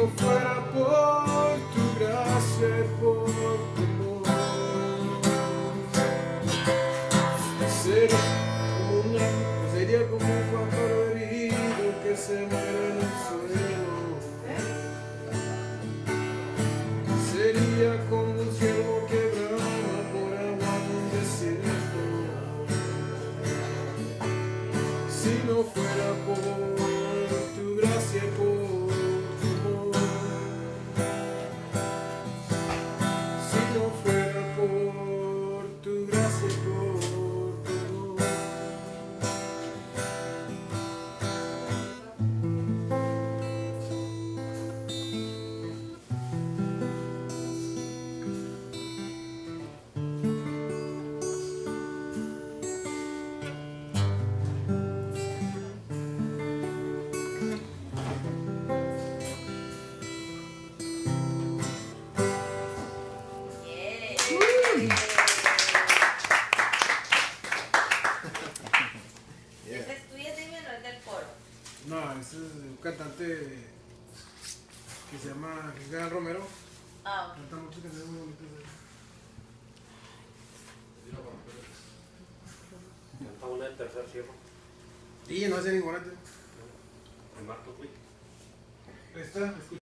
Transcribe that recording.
no fuera por tu gracia y por tu amor, sería como un pájaro herido que se muere en el suelo. Sería como un ciervo que brama por agua en un desierto. Si no fuera por tu gracia y por tu amor, si no fuera por tu gracia y por tu amor. ¿Ese es tuyo, Damian, o es del coro? No, ese es un cantante que se llama Gran Romero. Ah, ok. Canta muchas canciones muy bonitas. Canta una del tercer cierro. Y no hace ninguna. El Marco Quick. Esta,